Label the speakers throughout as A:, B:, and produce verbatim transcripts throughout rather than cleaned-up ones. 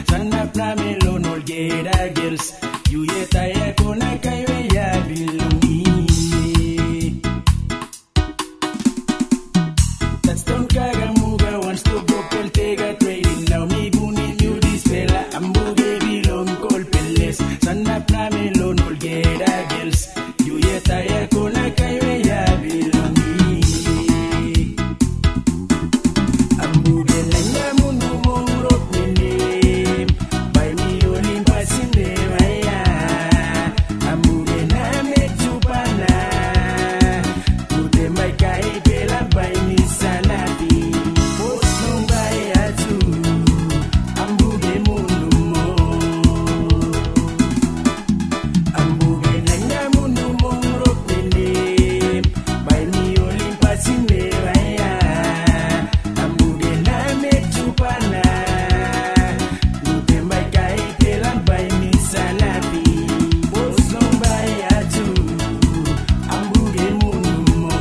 A: Sana plamelo no gera girls. You yet I kona kaiwe ya bilumi. That's don't kagamuga wants to go peltega trading. Now me buni new dispela. Ambuge bilong col peles. Sana plamelo no gera girls. You yet I kona kaiwe ya bilumi. Ambuge lenya munu mongro pele. By me olimpa sinde maya. Ambuge na mechupana. Tude mai kai bela by me salati. Post no by atu. Ambuge munu mo. Ambuge lenya munu mongro pele. By me olimpa sinde maya. Ambuge na mechupana. Tude mai kai bela by me salati. Post no by atu. Ambuge munu mo.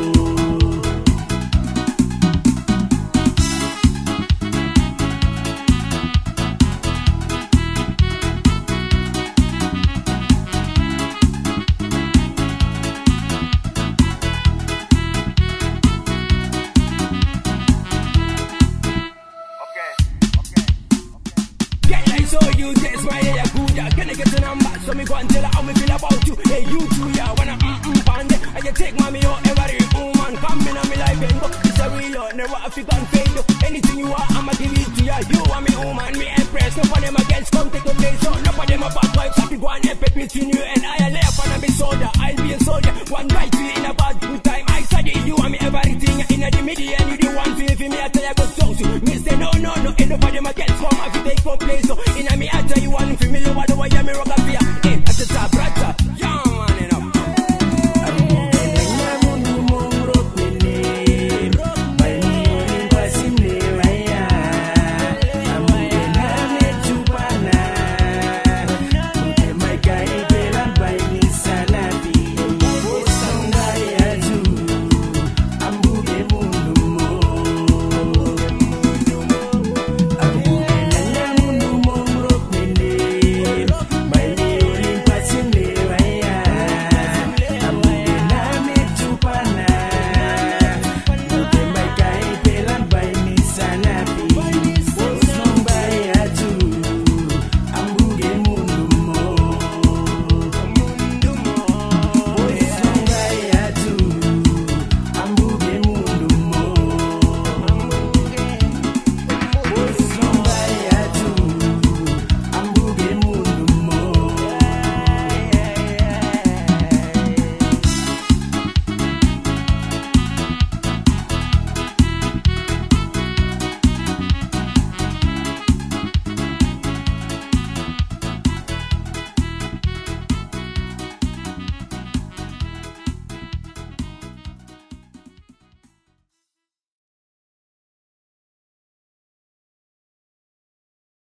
A: Girl, I saw you, that's why I good. Yeah. Can I get the number? So me go and tell her how me feel about you. Hey, you too, yeah, wanna mm-mm pande. I just take mommy out every woman. Come in on me life and go. It's a real love, never a fig and fade. Anything you want, I'ma give it to ya. You want me woman, me impress. No for them against, come take a place. So no for them a bad vibes. Happy go and epic between you and I. I lay up and be soldier. I'll be a soldier. One right feel in a bad good time. I study you and me everything. In the media and you the one feel for me. I tell you go talk to me. Say no, no, no. Ain't no for them against. Come have to take your place. So in a me I tell you one for me.